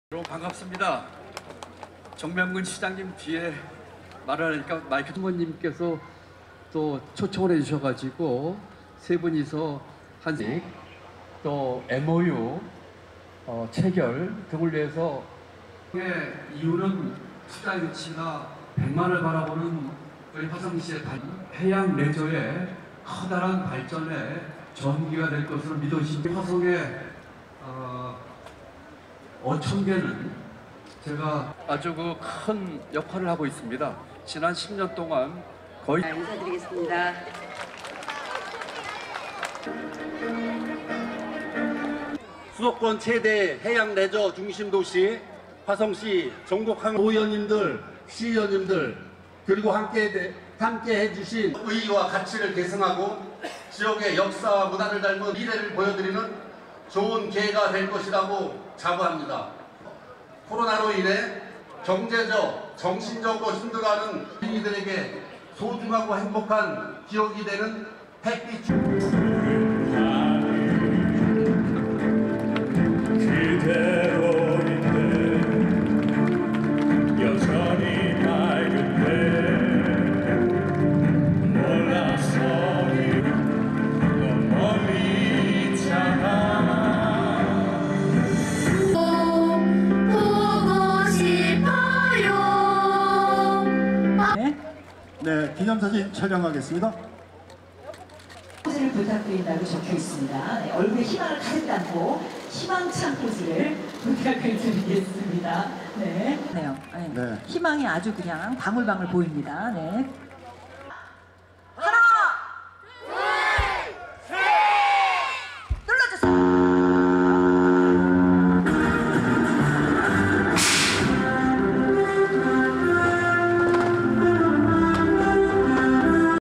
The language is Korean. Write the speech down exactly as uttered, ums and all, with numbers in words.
여러분 반갑습니다. 정명근 시장님 뒤에 말을 하니까 마이크 부모님께서 또 초청을 해주셔가지고 세 분이서 한 또 엠오유 어, 체결 등을 위해서 이유는 투자 유치가 백만을 바라보는 저희 화성시의 해양 레저의 커다란 발전의 전기가 될 것으로 믿으신 화성의 어, 오천 개는 제가 아주 그 큰 역할을 하고 있습니다. 지난 십 년 동안 거의 인사드리겠습니다. 수도권 최대 해양 레저 중심 도시 화성시 전국항 도의원님들, 시의원님들 그리고 함께 함께 해주신 의의와 가치를 계승하고 지역의 역사와 문화를 닮은 미래를 보여드리는 좋은 기회가 될 것이라고 자부합니다. 코로나로 인해 경제적, 정신적으로 힘들어하는 시민들에게 소중하고 행복한 기억이 되는 햇빛 그대로인데 여전히 밝은데 몰라서 너 멀리 있잖아. 보고 싶어요. 네, 기념사진 촬영하겠습니다. 포즈를 부탁드린다고 적혀 있습니다. 네, 얼굴에 희망을 가득 담고 희망찬 포즈를 부탁을 드리겠습니다. 네. 네. 네. 희망이 아주 그냥 방울방울 보입니다. 네.